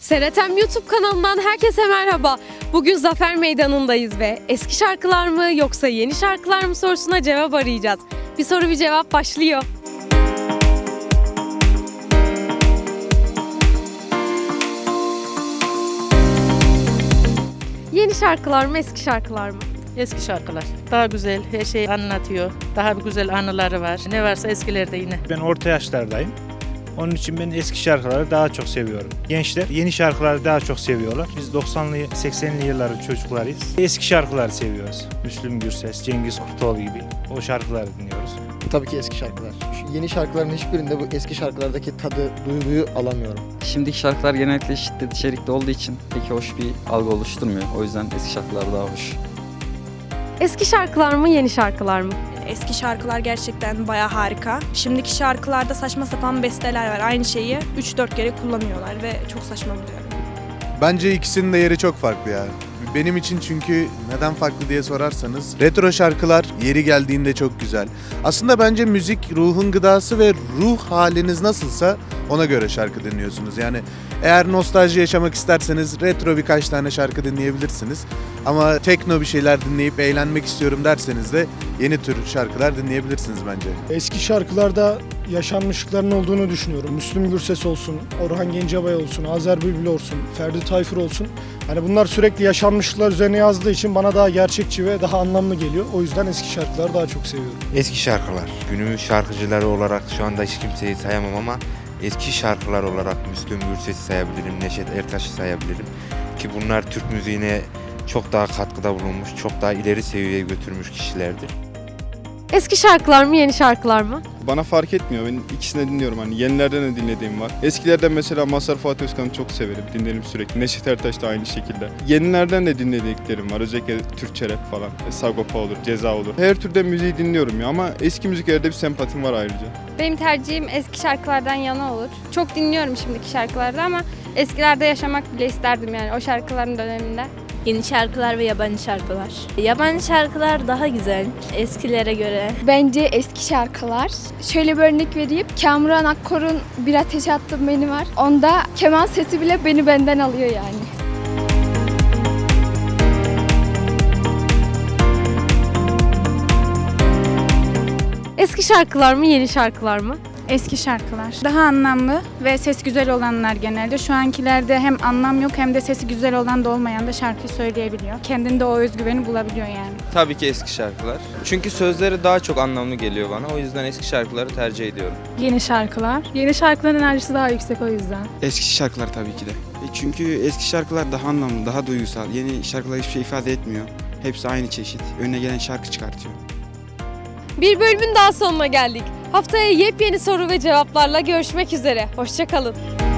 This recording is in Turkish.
TRT'm YouTube kanalından herkese merhaba. Bugün Zafer Meydanı'ndayız ve eski şarkılar mı yoksa yeni şarkılar mı sorusuna cevap arayacağız. Bir soru bir cevap başlıyor. Yeni şarkılar mı eski şarkılar mı? Eski şarkılar. Daha güzel, her şeyi anlatıyor. Daha bir güzel anıları var. Ne varsa eskilerde yine. Ben orta yaşlardayım. Onun için ben eski şarkıları daha çok seviyorum. Gençler yeni şarkıları daha çok seviyorlar. Biz 90'lı 80'li yılların çocuklarıyız. Eski şarkıları seviyoruz. Müslüm Gürses, Cengiz Kurtoğlu gibi o şarkıları dinliyoruz. Tabii ki eski şarkılar. Şu yeni şarkıların hiçbirinde bu eski şarkılardaki tadı, duyguyu alamıyorum. Şimdiki şarkılar genellikle şiddet içerikli olduğu için pek hoş bir algı oluşturmuyor. O yüzden eski şarkılar daha hoş. Eski şarkılar mı yeni şarkılar mı? Eski şarkılar gerçekten bayağı harika. Şimdiki şarkılarda saçma sapan besteler var. Aynı şeyi 3-4 kere kullanıyorlar ve çok saçma buluyorum. Bence ikisinin de yeri çok farklı ya. Benim için çünkü neden farklı diye sorarsanız retro şarkılar yeri geldiğinde çok güzel. Aslında bence müzik ruhun gıdası ve ruh haliniz nasılsa ona göre şarkı dinliyorsunuz. Yani eğer nostalji yaşamak isterseniz retro birkaç tane şarkı dinleyebilirsiniz. Ama tekno bir şeyler dinleyip eğlenmek istiyorum derseniz de yeni tür şarkılar dinleyebilirsiniz bence. Eski şarkılarda yaşanmışlıkların olduğunu düşünüyorum. Müslüm Gürses olsun, Orhan Gencebay olsun, Azer Bülbül olsun, Ferdi Tayfur olsun. Hani bunlar sürekli yaşanmışlıklar üzerine yazdığı için bana daha gerçekçi ve daha anlamlı geliyor. O yüzden eski şarkıları daha çok seviyorum. Eski şarkılar. Günümüz şarkıcıları olarak şu anda hiç kimseyi sayamam ama eski şarkılar olarak Müslüm Gürses'i sayabilirim, Neşet Ertaş'ı sayabilirim. Ki bunlar Türk müziğine çok daha katkıda bulunmuş, çok daha ileri seviyeye götürmüş kişilerdir. Eski şarkılar mı yeni şarkılar mı? Bana fark etmiyor. Ben ikisini dinliyorum. Hani yenilerden de dinlediğim var. Eskilerden mesela Mazhar Fuat Özkan'ı çok severim. Dinlerim sürekli. Neşet Ertaş da aynı şekilde. Yenilerden de dinlediklerim var. Özellikle Türkçe rap falan. Sagopa olur, Ceza olur. Her türden müziği dinliyorum ya ama eski müziklerde bir sempatim var ayrıca. Benim tercihim eski şarkılardan yana olur. Çok dinliyorum şimdiki şarkılarda ama eskilerde yaşamak bile isterdim yani o şarkıların döneminde. Yeni şarkılar ve yabancı şarkılar. Yabancı şarkılar daha güzel eskilere göre. Bence eski şarkılar. Şöyle bir örnek vereyim. Kamuran Akkor'un Bir Ateş Attım Beni var. Onda keman sesi bile beni benden alıyor yani. Eski şarkılar mı yeni şarkılar mı? Eski şarkılar. Daha anlamlı ve ses güzel olanlar genelde. Şu ankilerde hem anlam yok hem de sesi güzel olan da olmayan da şarkıyı söyleyebiliyor. Kendinde o özgüveni bulabiliyor yani. Tabii ki eski şarkılar. Çünkü sözleri daha çok anlamlı geliyor bana. O yüzden eski şarkıları tercih ediyorum. Yeni şarkılar. Yeni şarkıların enerjisi daha yüksek o yüzden. Eski şarkılar tabii ki de. Çünkü eski şarkılar daha anlamlı, daha duygusal. Yeni şarkılar hiçbir şey ifade etmiyor. Hepsi aynı çeşit. Önüne gelen şarkı çıkartıyor. Bir bölümün daha sonuna geldik. Haftaya yepyeni soru ve cevaplarla görüşmek üzere. Hoşça kalın.